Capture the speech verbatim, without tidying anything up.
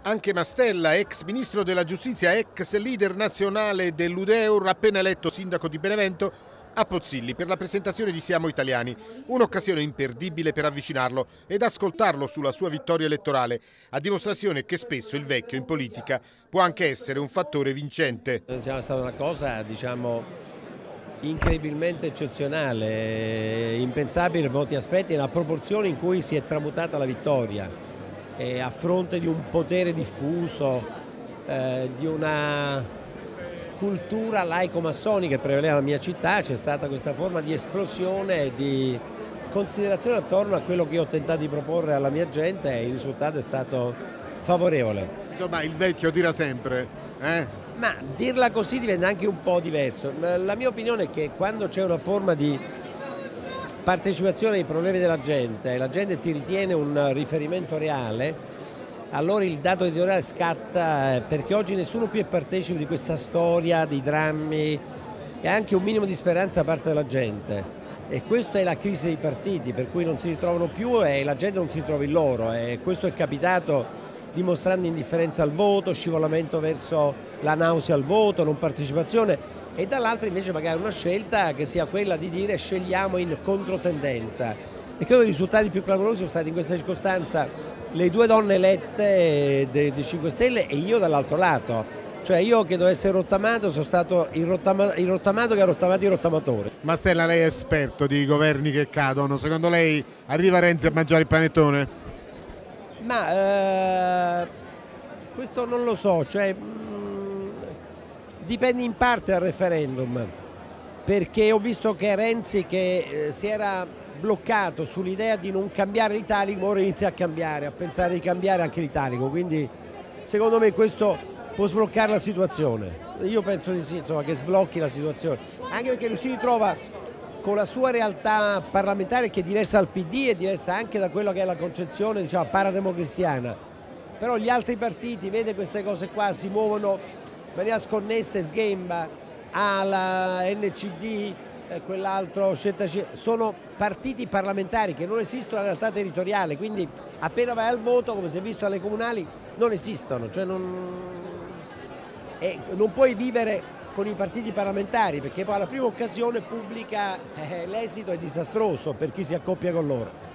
Anche Mastella, ex ministro della giustizia, ex leader nazionale dell'U D E U R, appena eletto sindaco di Benevento, a Pozzilli per la presentazione di Siamo Italiani, un'occasione imperdibile per avvicinarlo ed ascoltarlo sulla sua vittoria elettorale, a dimostrazione che spesso il vecchio in politica può anche essere un fattore vincente. È stata una cosa, diciamo, incredibilmente eccezionale, impensabile per molti aspetti, la proporzione in cui si è tramutata la vittoria. E a fronte di un potere diffuso, eh, di una cultura laico-massonica che prevaleva nella mia città, c'è stata questa forma di esplosione e di considerazione attorno a quello che ho tentato di proporre alla mia gente e il risultato è stato favorevole. Insomma, il vecchio tira sempre, eh? Ma dirla così diventa anche un po' diverso. La mia opinione è che quando c'è una forma di partecipazione ai problemi della gente e la gente ti ritiene un riferimento reale, allora il dato editoriale scatta, perché oggi nessuno più è partecipe di questa storia, dei drammi e anche un minimo di speranza da parte della gente. E questa è la crisi dei partiti, per cui non si ritrovano più e la gente non si ritrova in loro. E questo è capitato dimostrando indifferenza al voto, scivolamento verso la nausea al voto, non partecipazione. E dall'altra invece magari una scelta che sia quella di dire scegliamo in controtendenza. E credo che i risultati più clamorosi sono stati in questa circostanza le due donne elette dei cinque Stelle e io dall'altro lato. Cioè io che dovevo essere rottamato sono stato il, rottama, il rottamato che ha rottamato il rottamatore. Mastella, lei è esperto di governi che cadono, secondo lei arriva Renzi a mangiare il panettone? Ma eh, questo non lo so, cioè dipende in parte dal referendum, perché ho visto che Renzi, che eh, si era bloccato sull'idea di non cambiare l'italico, ora inizia a cambiare, a pensare di cambiare anche l'italico, quindi secondo me questo può sbloccare la situazione. Io penso di sì, insomma, che sblocchi la situazione, anche perché lui si ritrova con la sua realtà parlamentare che è diversa dal P D e diversa anche da quello che è la concezione, diciamo, parademocristiana, però gli altri partiti, vede queste cose qua, si muovono in maniera sconnessa e sghemba alla N C D, eh, quell'altro Scelta Civica, sono partiti parlamentari che non esistono in realtà territoriale, quindi appena vai al voto, come si è visto alle comunali, non esistono, cioè non, eh, non puoi vivere con i partiti parlamentari perché poi alla prima occasione pubblica eh, l'esito è disastroso per chi si accoppia con loro.